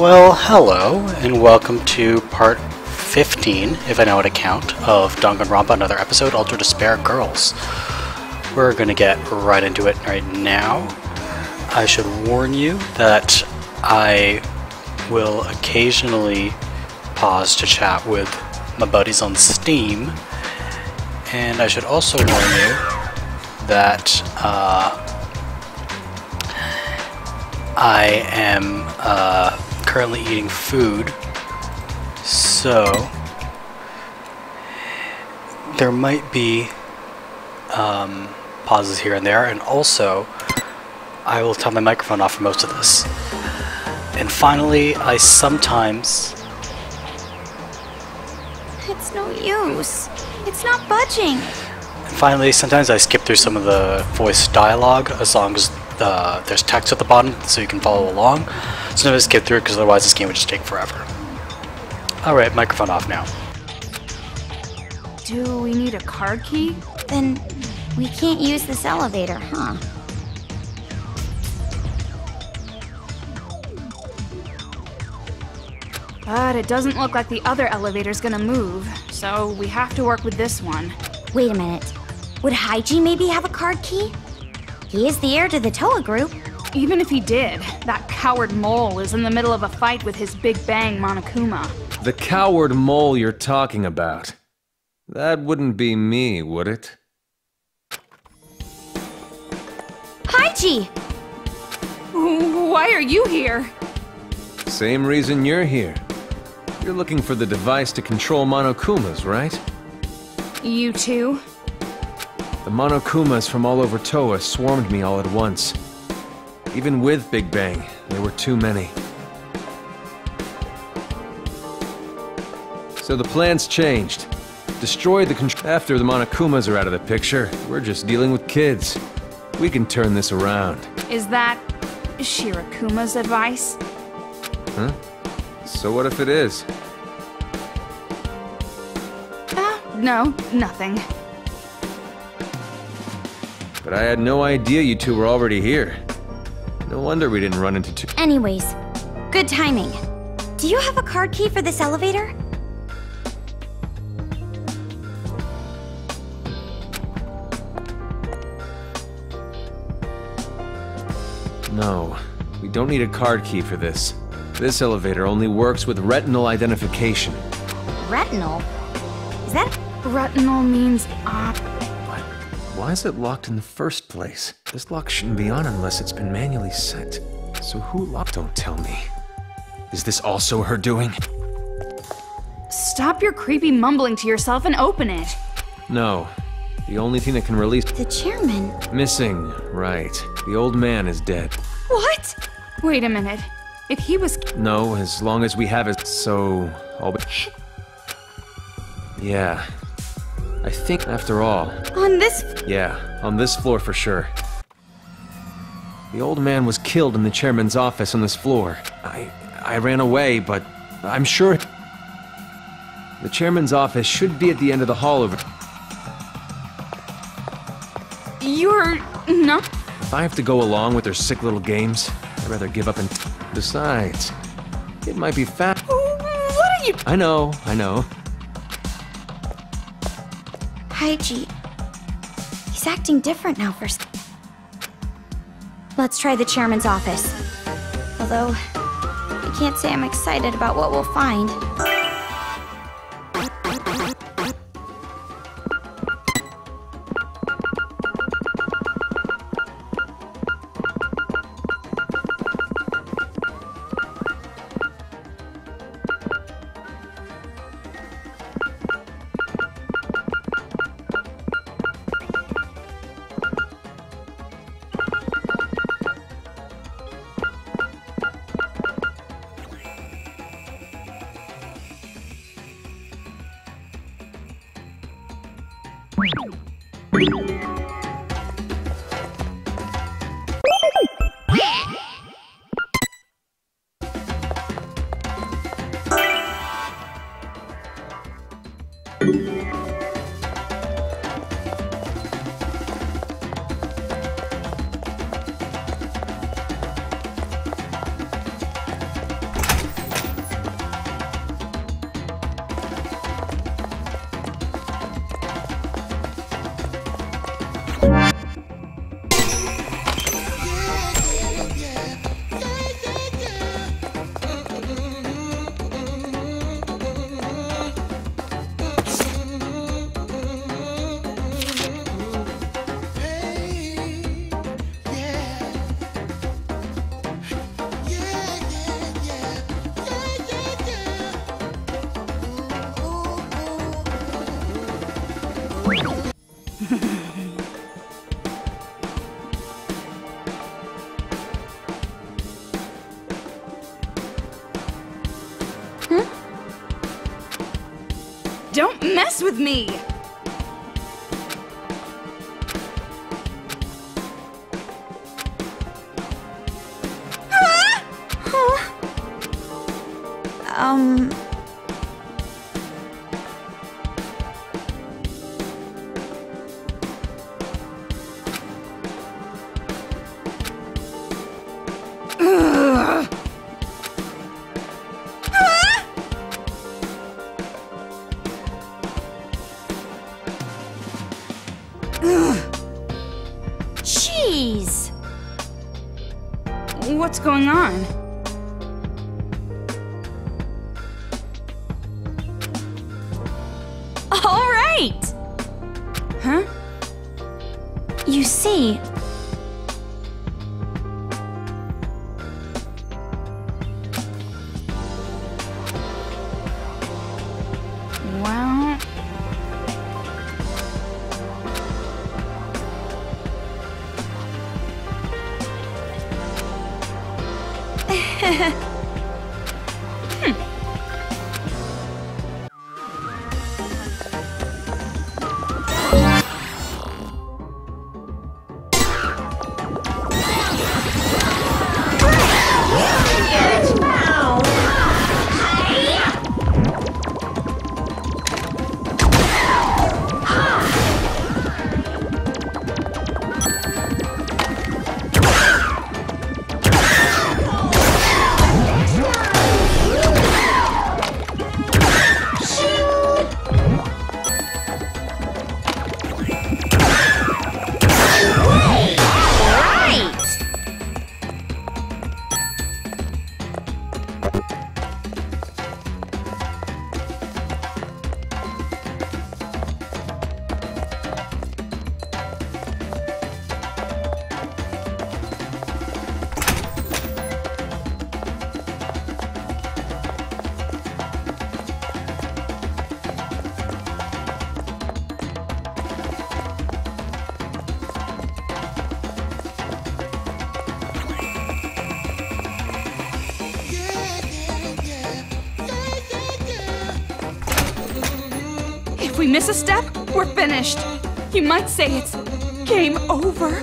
Well, hello, and welcome to part 15, if I know how to count, of Danganronpa, another episode, Ultra Despair Girls. We're gonna get right into it right now. I should warn you that I will occasionally pause to chat with my buddies on Steam, and I should also warn you that I am currently eating food, so there might be pauses here and there, and also I will turn my microphone off for most of this. And finally, I sometimes... It's no use. It's not budging. And finally, sometimes I skip through some of the voice dialogue as long as there's text at the bottom so you can follow along. Sometimes I skip through it because otherwise this game would just take forever. Alright, microphone off now. Do we need a card key? Then we can't use this elevator, huh? But it doesn't look like the other elevator's gonna move, so we have to work with this one. Wait a minute. Would Haiji maybe have a card key? He is the heir to the Toa group. Even if he did, that coward mole is in the middle of a fight with his Big Bang Monokuma. The coward mole you're talking about. That wouldn't be me, would it? Haiji! Why are you here? Same reason you're here. You're looking for the device to control Monokumas, right? You too? The Monokumas from all over Toa swarmed me all at once. Even with Big Bang, there were too many. So the plan's changed. Destroy the control. After the Monokumas are out of the picture, we're just dealing with kids. We can turn this around. Is that Shirakuma's advice? Huh? So what if it is? No, nothing. But I had no idea you two were already here. No wonder we didn't run into two. Anyways, good timing. Do you have a card key for this elevator? No, we don't need a card key for this. This elevator only works with retinal identification. Retinal? Is that... Retinal means Why is it locked in the first place? This lock shouldn't be on unless it's been manually set. So who locked? Don't tell me. Is this also her doing? Stop your creepy mumbling to yourself and open it. No. The only thing that can release... The chairman? Missing, right. The old man is dead. What? Wait a minute. If he was... No, as long as we have it, so... Yeah. I think, after all... On this... Yeah, on this floor for sure. The old man was killed in the chairman's office on this floor. I ran away, but I'm sure... The chairman's office should be at the end of the hall over... You're... not... If I have to go along with their sick little games, I'd rather give up and... Besides, it might be fat... What are you... I know. Haiji. He's acting different now first. Let's try the chairman's office. Although, I can't say I'm excited about what we'll find. Don't mess with me! Jeez! What's going on? All right! Huh? You see... Well... If we miss a step, we're finished. You might say it's game over.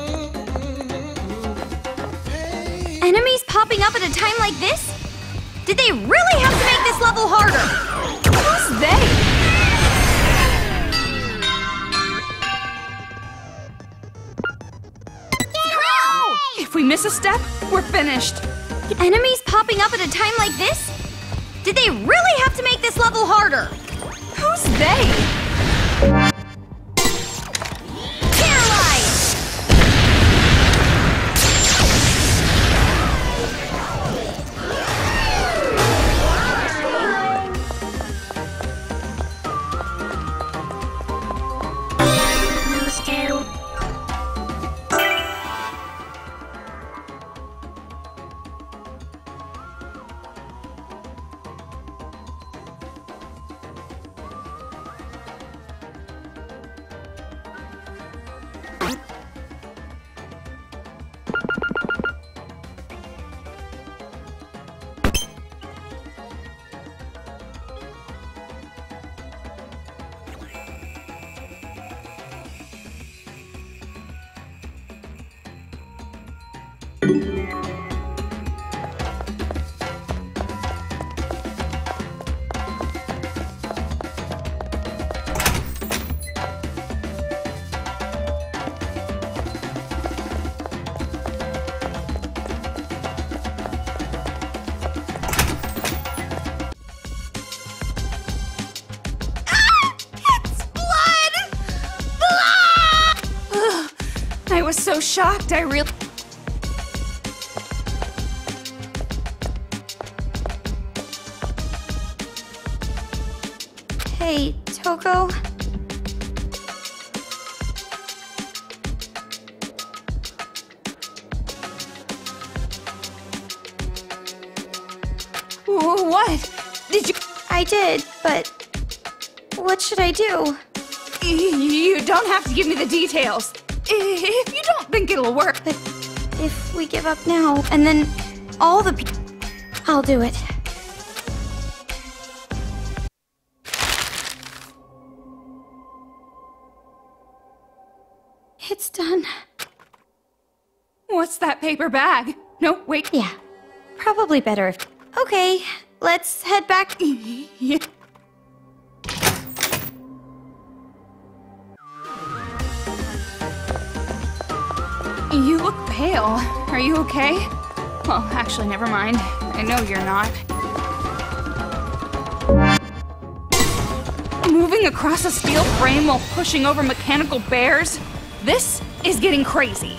Enemies popping up at a time like this? Did they really have to make this level harder? Who's they? If we miss a step, we're finished. Enemies popping up at a time like this? Did they really have to make this level harder? Who's they? Paralyzed! I was so shocked, I really... Hey, Toko? What? Did you... I did, but... what should I do? You don't have to give me the details. If you don't think it'll work. But if we give up now, and then all the I'll do it. It's done. What's that paper bag? No, wait. Yeah. Probably better if... Okay, let's head back. Yeah. You look pale. Are you okay? Well, actually, never mind. I know you're not. Moving across a steel frame while pushing over mechanical bears? This is getting crazy.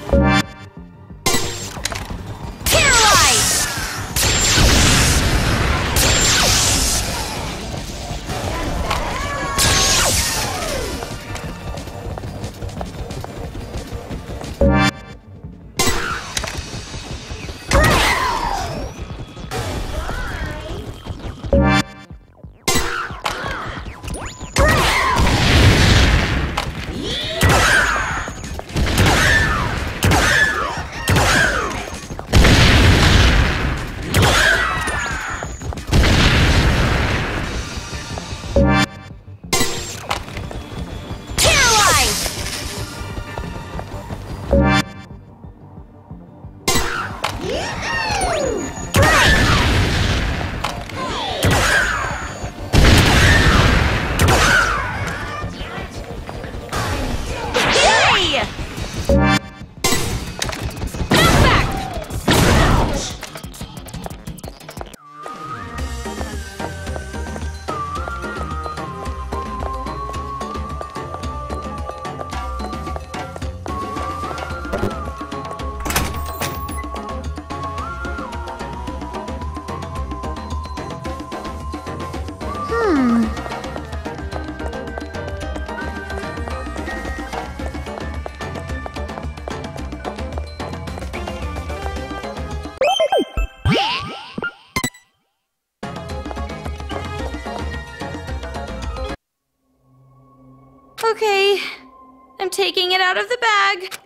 Okay, I'm taking it out of the bag.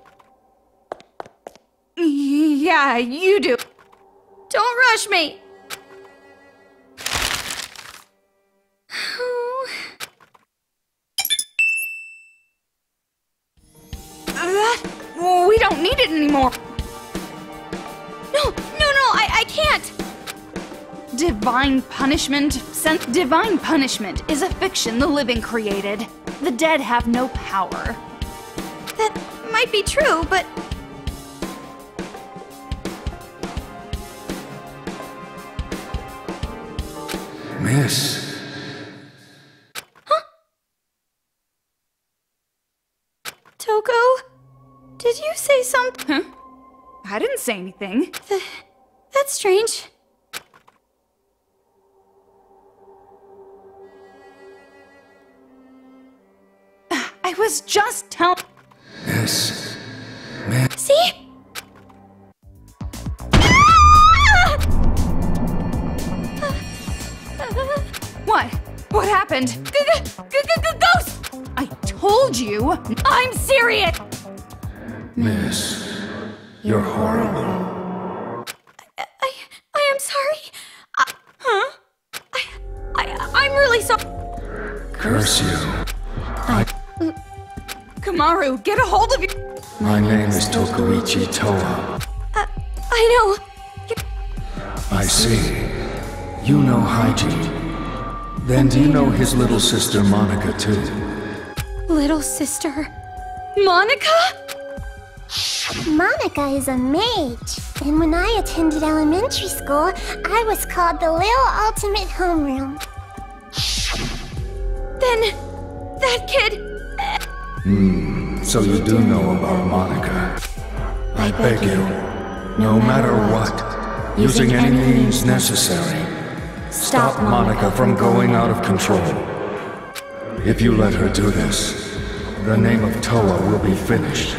Yeah, you do. Don't rush me. We don't need it anymore. No, I can't. Divine punishment is a fiction the living created. The dead have no power. That might be true, but... Miss. Huh? Toko? Did you say something? Huh? I didn't say anything. That's strange. I was just telling... Miss. See? What? What happened? Ghost! I told you! I'm serious! Miss, you're horrible. I am sorry. Huh? I'm really sorry. Curse you. Kamaru, get a hold of you. My name is Tokuichi Toa. I know. I see. You know Haiji. Then do you know his little sister Monica too? Little sister... Monica? Monica is a mage, and when I attended elementary school, I was called the Little Ultimate Homeroom. Then... that kid... So you do know about Monica. I beg you, no matter what, using any means necessary, stop Monica from going out of control. If you let her do this, the name of Toa will be finished.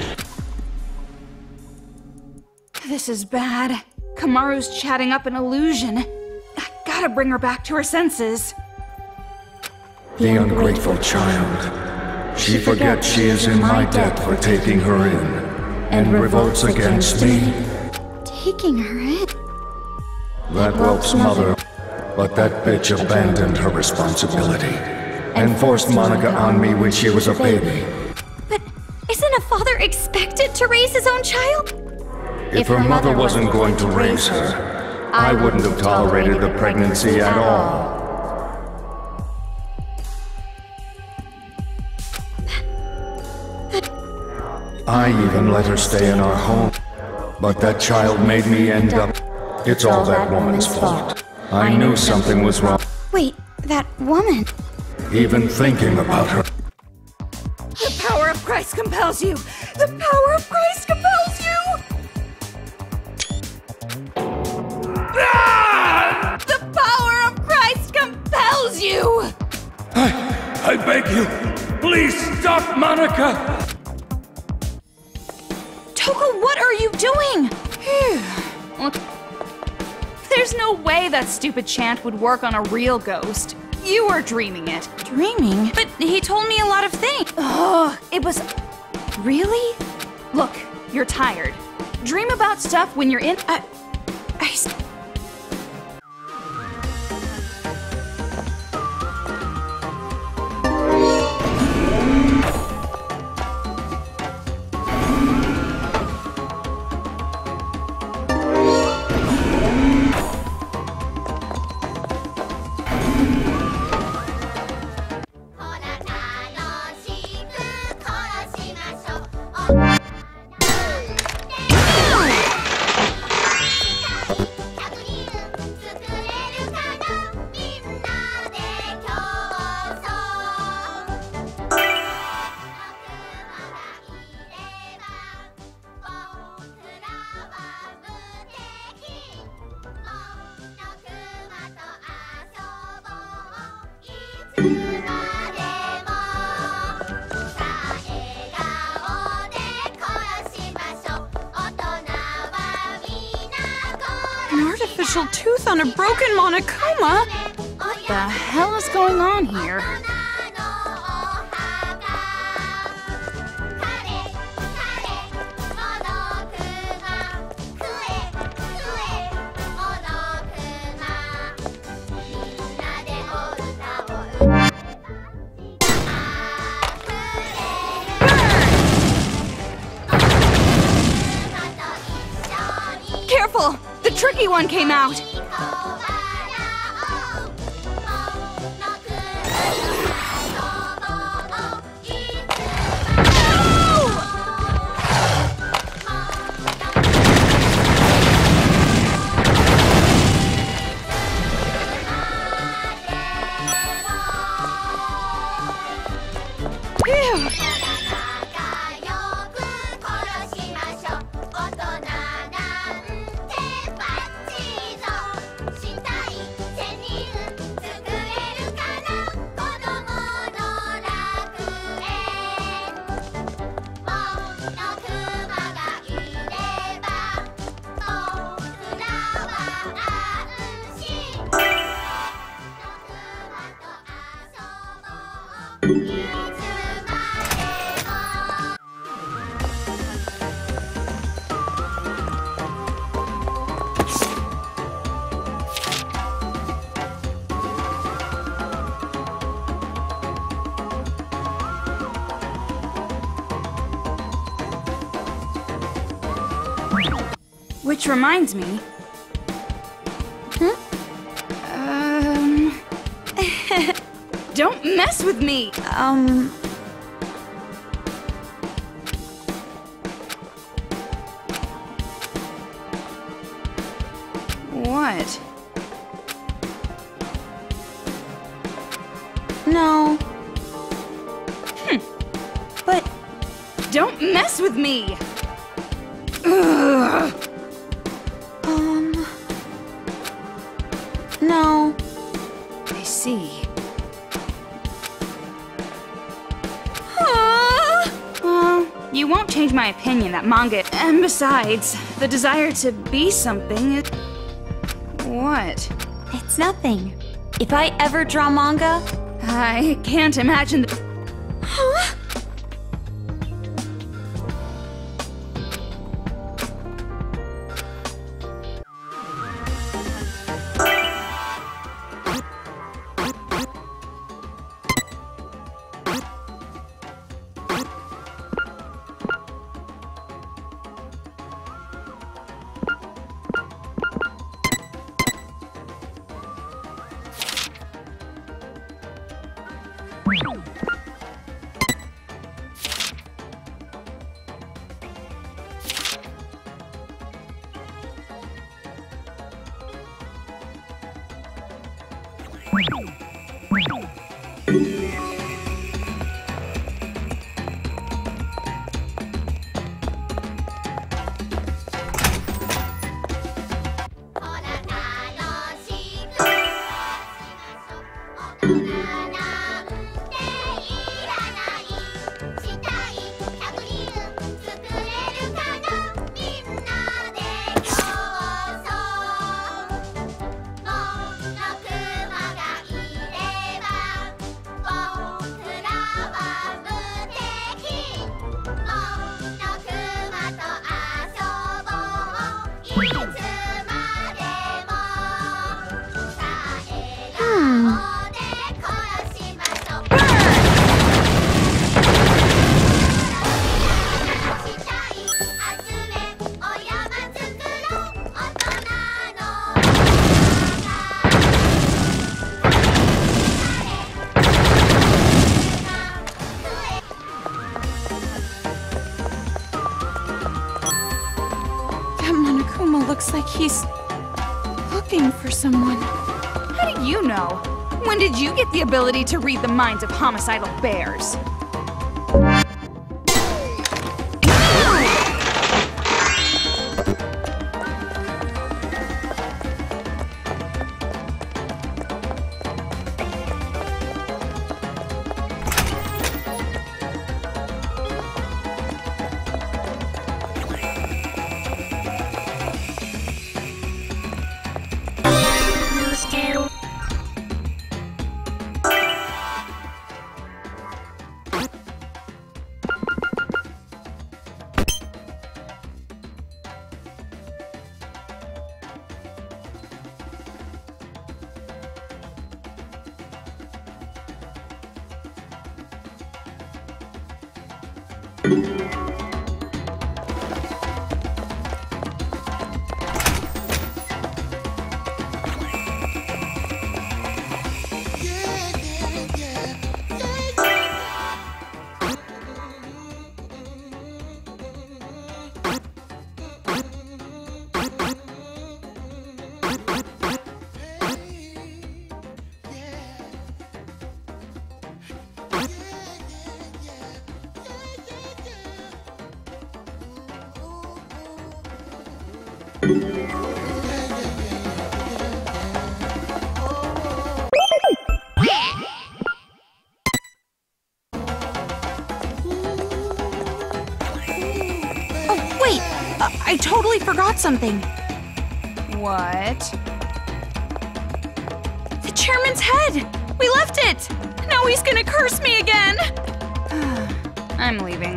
This is bad. Kamaru's chatting up an illusion. I gotta bring her back to her senses. The ungrateful child. She forgets she is in my debt for taking her in, and revolts against me. Taking her in? That whelp's mother, but that bitch abandoned her responsibility and forced Monica on me when she was a baby. But isn't a father expected to raise his own child? If her mother wasn't going to raise her, I wouldn't have tolerated the pregnancy at all. I even let her stay in our home, but that child made me end up. It's all that woman's fault. I knew something was wrong. Wait, that woman? Even thinking about her. The power of Christ compels you! The power of Christ compels you! Ah! The power of Christ compels you! I beg you, please stop Monica! Toka, what are you doing? There's no way that stupid chant would work on a real ghost. You were dreaming it. Dreaming? But he told me a lot of things. Ugh, it was... Really? Look, you're tired. Dream about stuff when you're in... An artificial tooth on a broken Monokuma? What the hell is going on here? Careful! The tricky one came out! Which reminds me... Don't mess with me! What? No. But... Don't mess with me! Ugh. No. I see. Well, you won't change my opinion that manga... And besides, the desire to be something is... What? It's nothing. If I ever draw manga... I can't imagine... Huh? Looks like he's looking for someone. How do you know? When did you get the ability to read the minds of homicidal bears? I totally forgot something. What? The chairman's head! We left it! Now he's gonna curse me again! I'm leaving.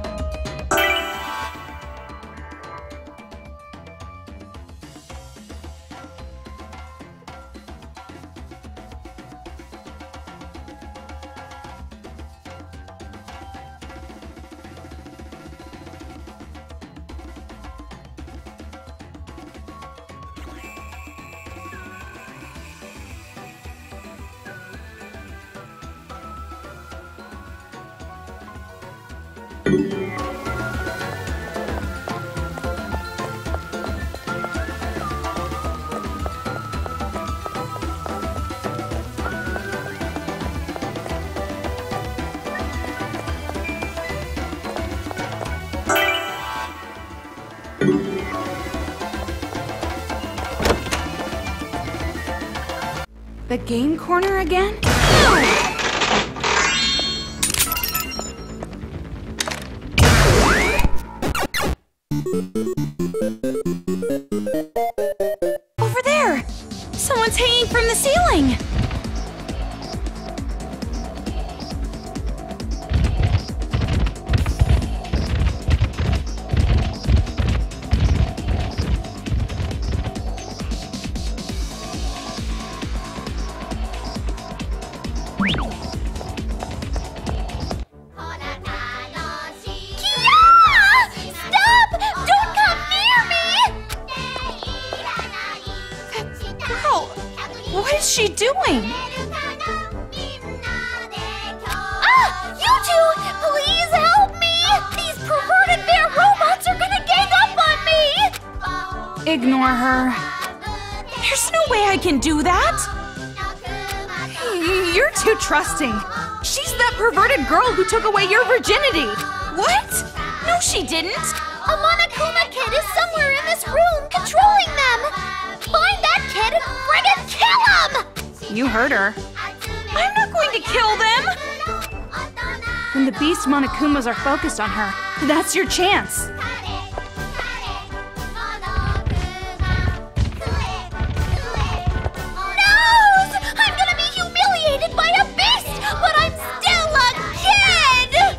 The game corner again? Over there! Someone's hanging from the ceiling! What is she doing? Ah! You two! Please help me! These perverted bear robots are gonna gang up on me! Ignore her. There's no way I can do that! You're too trusting. She's that perverted girl who took away your virginity. What? No, she didn't. A Monokuma kid is somewhere in this room controlling them! Find that kid and friggin' kill him! You heard her. I'm not going to kill them! When the beast Monokumas are focused on her, that's your chance. I'm gonna be humiliated by a beast, but I'm still a kid!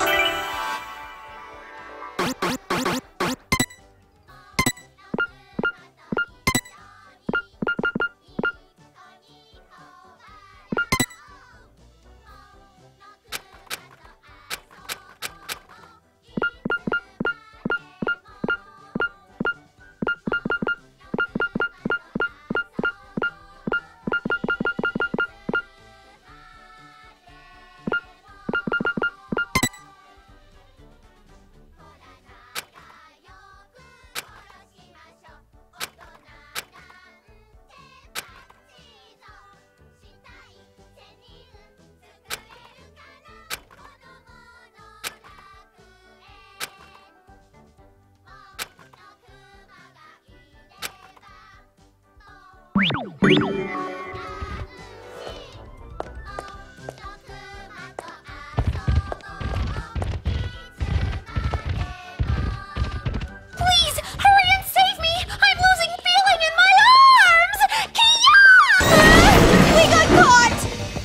Please, hurry and save me! I'm losing feeling in my arms! Kia! We got caught!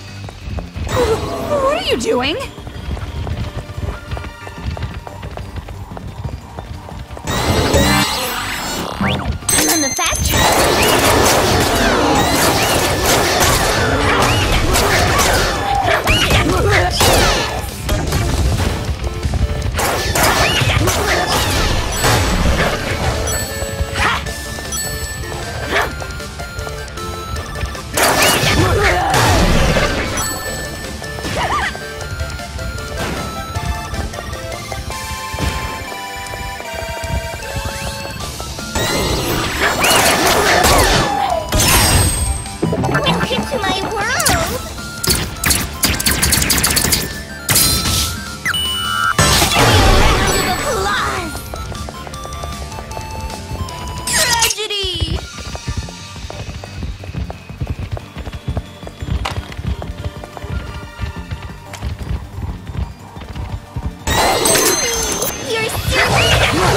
What are you doing? I'm on the fast track. Welcome to my world! Give me a round of applause! Tragedy! You're silly!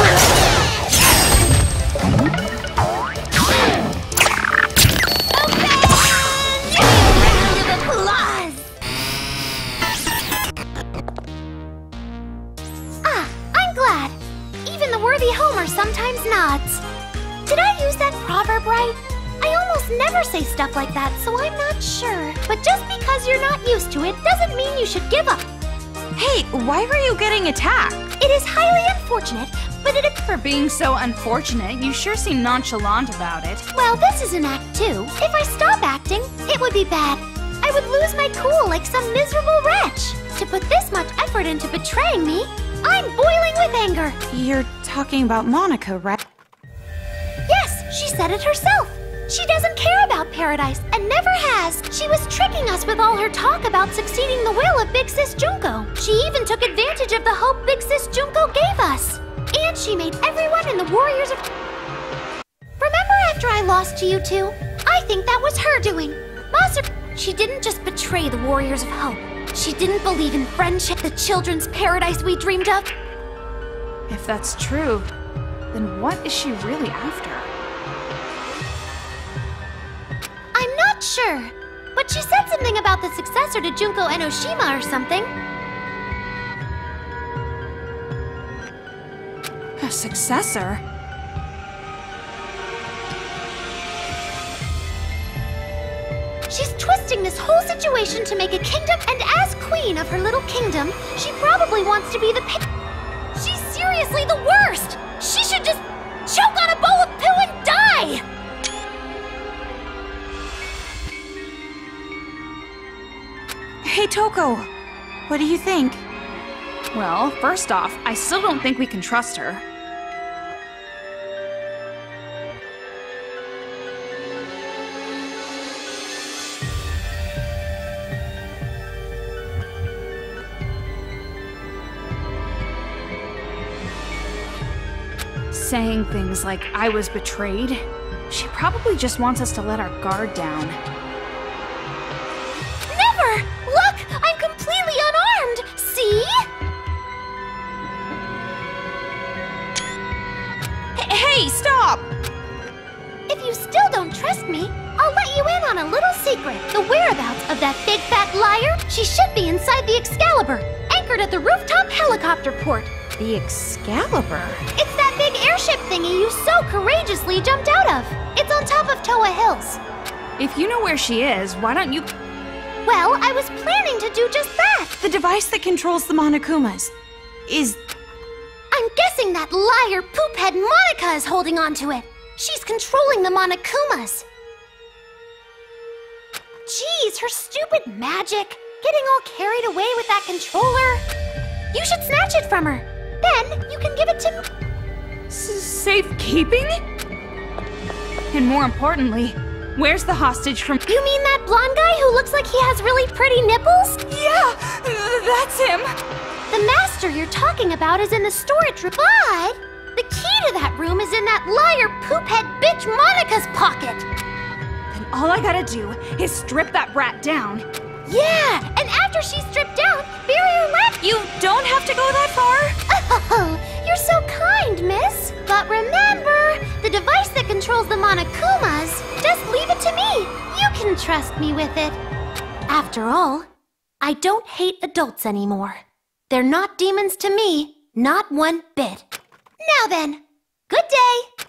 Homer sometimes nods. Did I use that proverb right? I almost never say stuff like that, so I'm not sure. But just because you're not used to it doesn't mean you should give up. Hey, why were you getting attacked? It is highly unfortunate, but it... For being so unfortunate, you sure seem nonchalant about it. Well, this is an act too. If I stop acting, it would be bad. I would lose my cool like some miserable wretch. To put this much effort into betraying me, I'm boiling with anger. You're talking about Monica, right? Yes, she said it herself. She doesn't care about Paradise, and never has. She was tricking us with all her talk about succeeding the will of Big Sis Junko. She even took advantage of the hope Big Sis Junko gave us. And she made everyone in the Warriors of... Remember after I lost to you two? I think that was her doing. She didn't just betray the Warriors of Hope. She didn't believe in friendship, the children's paradise we dreamed of. If that's true, then what is she really after? I'm not sure, but she said something about the successor to Junko Enoshima or something. A successor? She's twisting this whole situation to make a kingdom, and as queen of her little kingdom, she probably wants to be the She's seriously the worst! She should just choke on a bowl of poo and die! Hey, Toko! What do you think? Well, first off, I still don't think we can trust her. saying things like I was betrayed. She probably just wants us to let our guard down. Never! Look! I'm completely unarmed! See? Hey, stop! If you still don't trust me, I'll let you in on a little secret. The whereabouts of that big fat liar, she should be inside the Excalibur, anchored at the rooftop helicopter port. The Excalibur? It's that big airship thingy you so courageously jumped out of. It's on top of Toa Hills. If you know where she is, why don't you... Well, I was planning to do just that. The device that controls the Monokumas is... I'm guessing that liar poophead Monica is holding on to it. She's controlling the Monokumas. Geez, her stupid magic. Getting all carried away with that controller. You should snatch it from her. Then you can give it to me. Safekeeping? And more importantly, where's the hostage from... You mean that blonde guy who looks like he has really pretty nipples? Yeah, that's him. The master you're talking about is in the storage room, but the key to that room is in that liar poophead bitch Monica's pocket. Then all I gotta do is strip that brat down. Yeah, and after she's stripped down, bury her left. You don't have to go that far. Oh, you're so kind, miss. But remember, the device that controls the Monokumas, just leave it to me. You can trust me with it. After all, I don't hate adults anymore. They're not demons to me, not one bit. Now then, good day.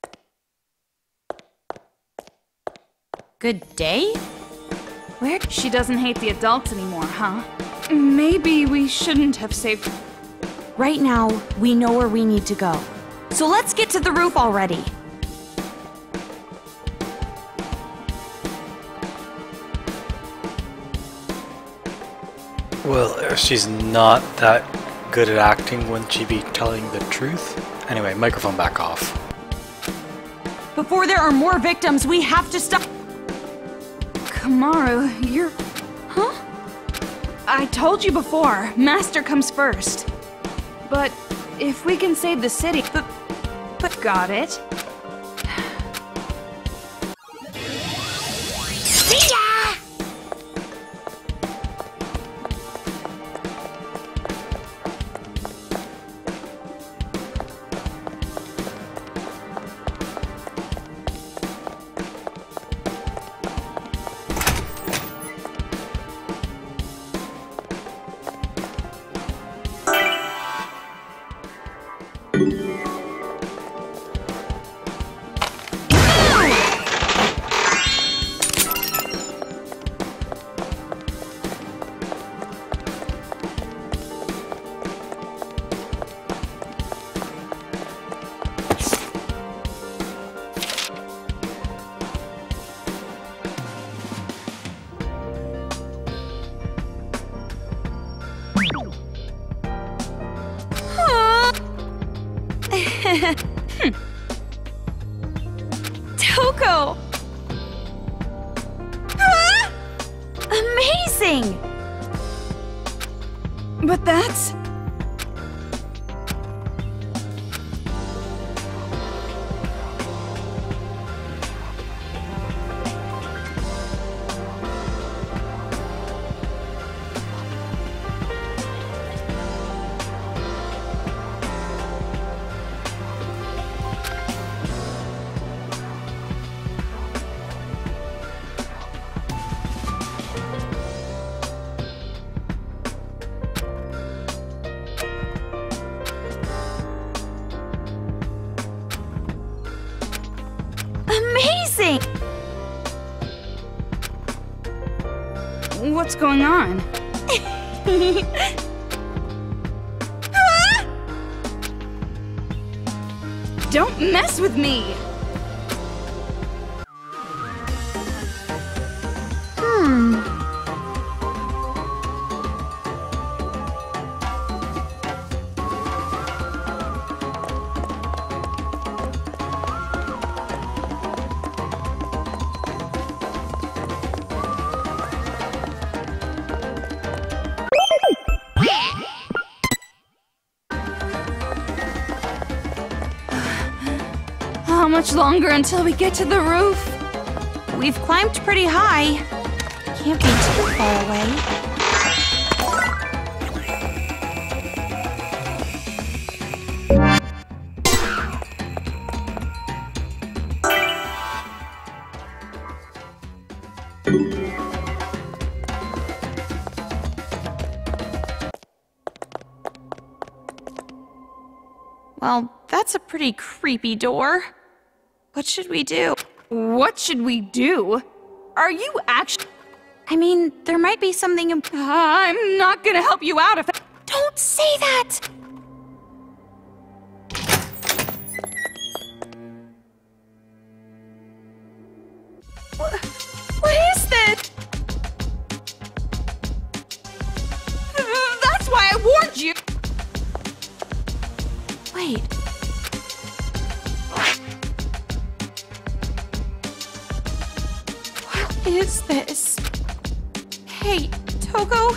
Good day? Where? She doesn't hate the adults anymore, huh? Maybe we shouldn't have saved... Right now, we know where we need to go. So let's get to the roof already. Well, she's not that good at acting, wouldn't she be telling the truth? Anyway, microphone back off. Before there are more victims, we have to stop... Kamaru, you're... Huh? I told you before, Master comes first. But if we can save the city... But got it. See ya! Toko! Ah! Amazing! But that's... Amazing! What's going on? Don't mess with me! How much longer until we get to the roof? We've climbed pretty high. Can't be too far away. Well, that's a pretty creepy door. What should we do? What should we do? Are you actually... I mean, there might be something... I'm not gonna help you out if... Don't say that! What is this? That's why I warned you! Wait. What is this? Hey, Togo?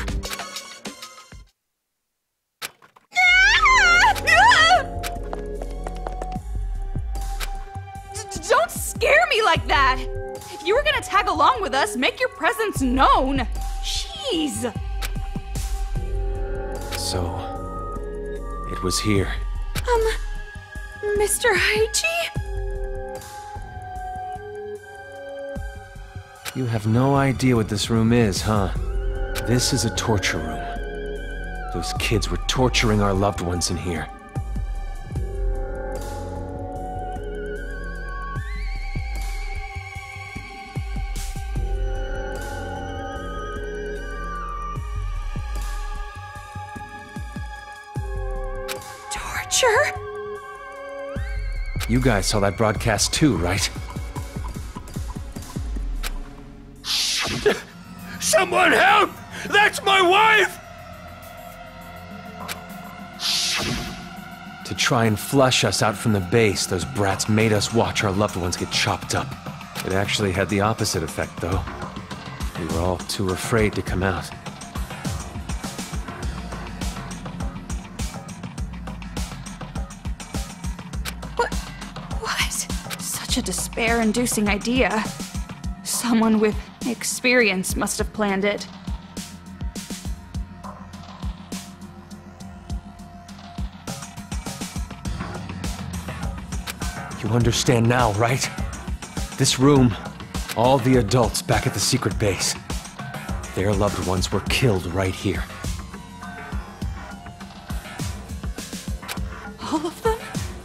Don't scare me like that! If you were gonna tag along with us, make your presence known! Jeez! So, it was here. Mr. Haiji? You have no idea what this room is, huh? This is a torture room. Those kids were torturing our loved ones in here. Torture? You guys saw that broadcast too, right? Someone help! That's my wife! To try and flush us out from the base, those brats made us watch our loved ones get chopped up. It actually had the opposite effect, though. We were all too afraid to come out. Such a despair-inducing idea. Someone with experience must have planned it. You understand now, right? This room, all the adults back at the secret base, their loved ones were killed right here. All of them?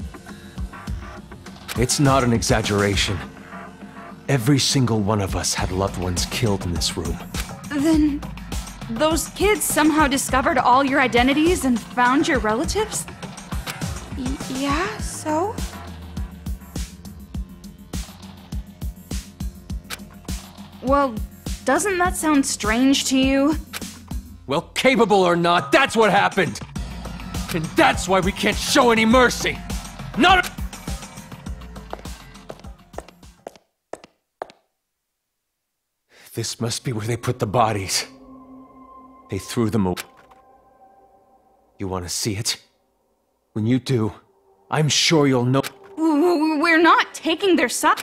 It's not an exaggeration. Every single one of us had loved ones killed in this room. Then... those kids somehow discovered all your identities and found your relatives? Yeah, so? Well, doesn't that sound strange to you? Well, capable or not, that's what happened! And that's why we can't show any mercy! Not... This must be where they put the bodies. They threw them away. You want to see it? When you do, I'm sure you'll know. We're not taking their side.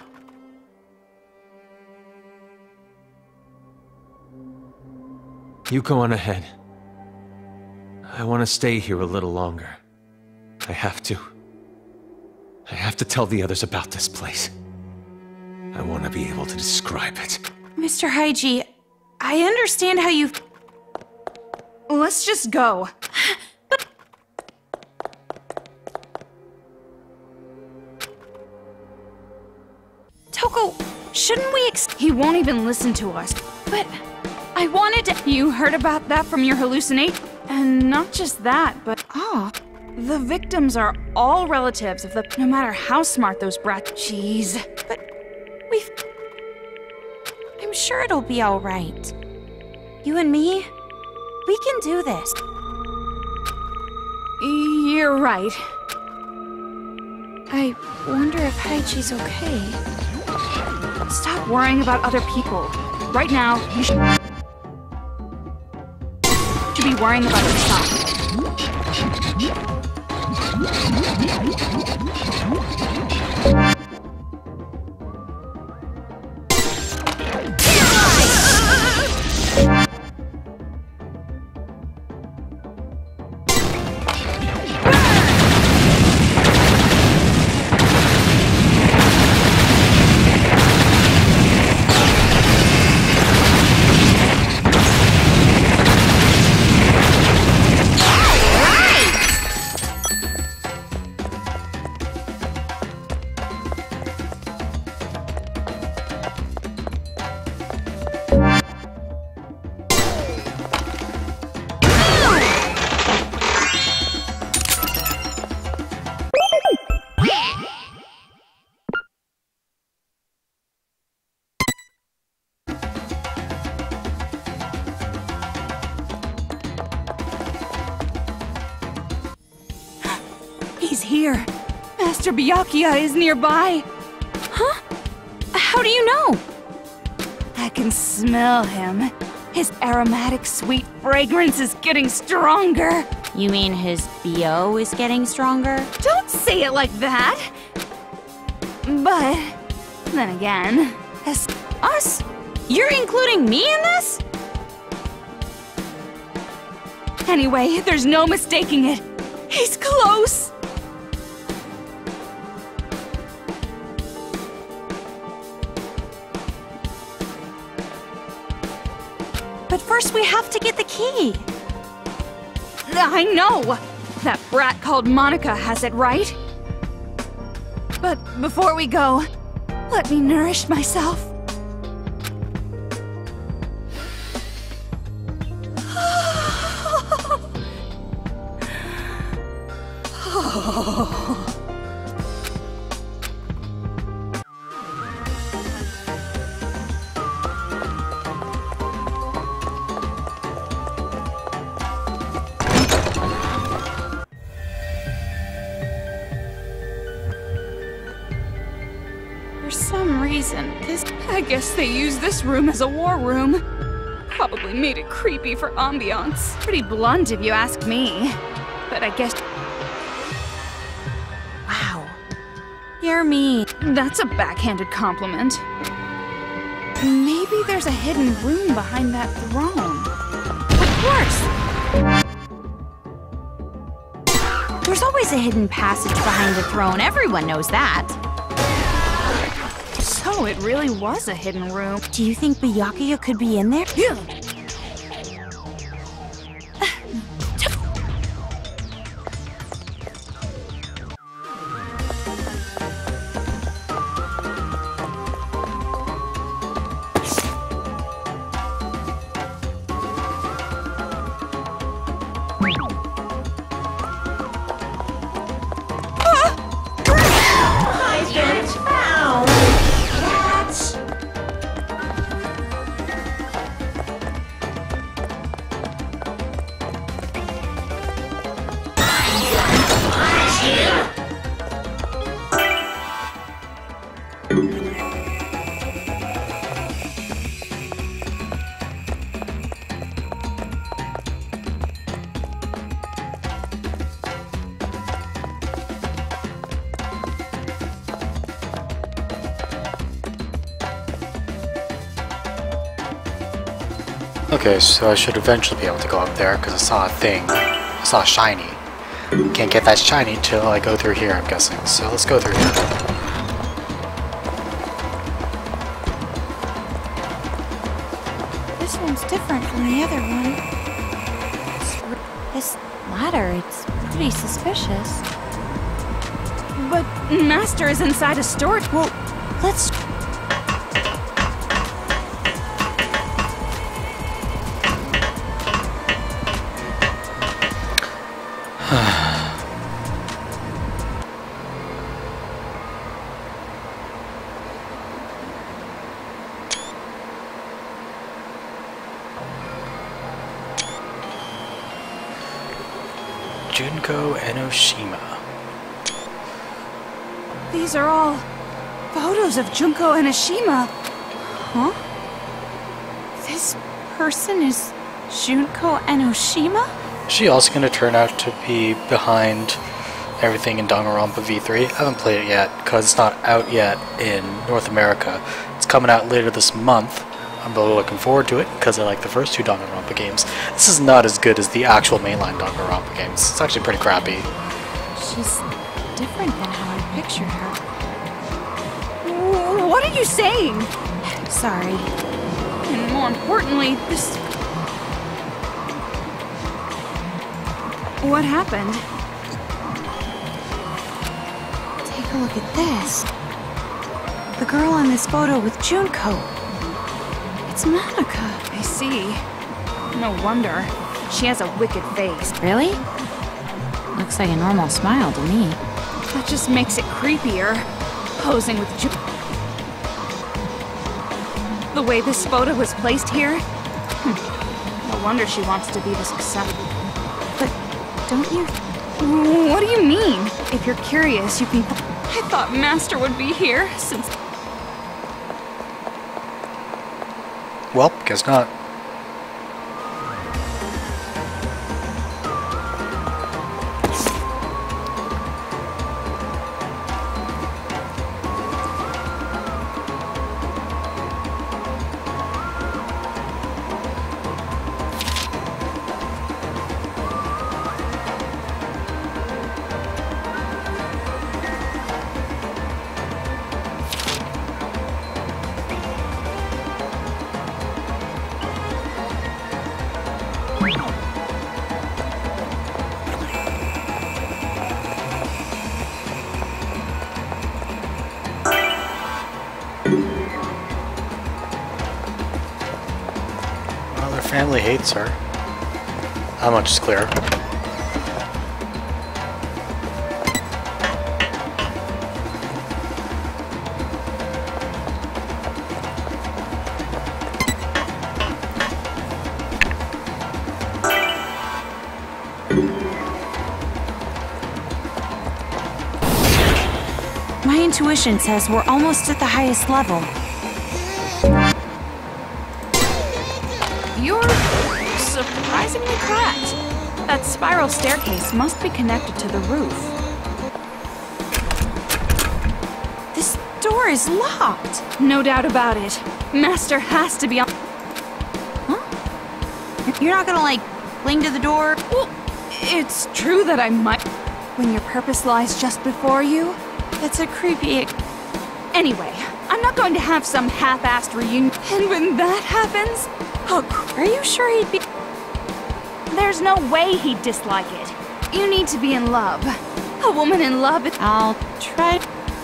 You go on ahead. I want to stay here a little longer. I have to. I have to tell the others about this place. I want to be able to describe it. Mr. Haiji, I understand how you... Let's just go. Toko, shouldn't we He won't even listen to us. But I wanted to... You heard about that from your hallucinate? And not just that, but... the victims are all relatives of the... No matter how smart those brats... Jeez. But we've... I'm sure it'll be all right. You and me, we can do this. You're right. I wonder if Haichi's okay. Stop worrying about other people. Right now, you should be worrying about yourself. dear. Master Byakuya is nearby. Huh? How do you know? I can smell him. His aromatic, sweet fragrance is getting stronger. You mean his BO is getting stronger? Don't say it like that. But then again, as us, You're including me in this? anyway, there's no mistaking it. He's close. But first we have to get the key. I know! That brat called Monica has it, right? But before we go, let me nourish myself. For some reason, I guess they use this room as a war room. Probably made it creepy for ambiance. Pretty blunt if you ask me. But I guess... Wow. You're mean. that's a backhanded compliment. Maybe there's a hidden room behind that throne. Of course! There's always a hidden passage behind the throne. Everyone knows that. So it really was a hidden room. Do you think Byakuya could be in there? Okay, so I should eventually be able to go up there because I saw a thing. I saw a shiny. Can't get that shiny till I go through here, I'm guessing. So let's go through here. This one's different from the other one. This ladder, it's pretty suspicious. But Master is inside a storage. Well, let's... Junko Enoshima. These are all photos of Junko Enoshima. Huh? This person is Junko Enoshima? Is she also going to turn out to be behind everything in Danganronpa V3? I haven't played it yet because it's not out yet in North America. It's coming out later this month. I'm really looking forward to it because I like the first two Danganronpa games. This is not as good as the actual mainline Danganronpa games. It's actually pretty crappy. She's different than how I pictured her. What are you saying? Sorry. And more importantly, this... What happened? Take a look at this. The girl in this photo with Junko. It's Monica. I see. No wonder. She has a wicked face. Really? Looks like a normal smile to me. That just makes it creepier. Posing with the way this photo was placed here? No wonder she wants to be the success. But don't you... What do you mean? If you're curious, you can... I thought Master would be here, since... Well, guess not. Family hates her. How much is clear? My intuition says we're almost at the highest level. You're surprisingly correct. That spiral staircase must be connected to the roof. This door is locked. No doubt about it. Master has to be on... Huh? You're not gonna, like, cling to the door? Well, it's true that I might... When your purpose lies just before you? That's a creepy... Anyway, I'm not going to have some half-assed reunion. And when that happens... Hook, are you sure he'd be... There's no way he'd dislike it. You need to be in love. A woman in love... I'll try...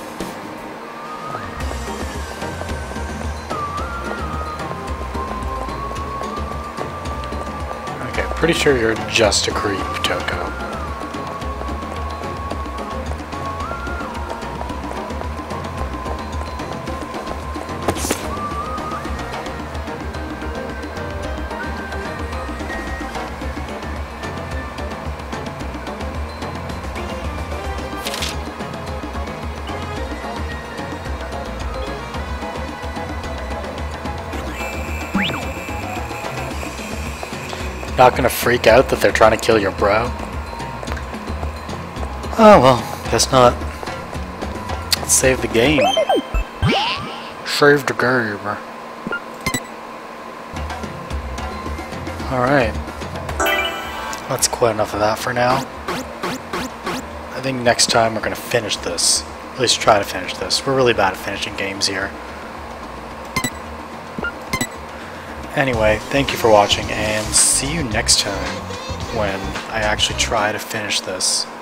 Okay, pretty sure you're just a creep, Toko. Not gonna freak out that they're trying to kill your bro? Oh well, guess not. Let's save the game. Save the game. Alright. That's quite enough of that for now. I think next time we're gonna finish this. At least try to finish this. We're really bad at finishing games here. Anyway, thank you for watching, and see you next time when I actually try to finish this.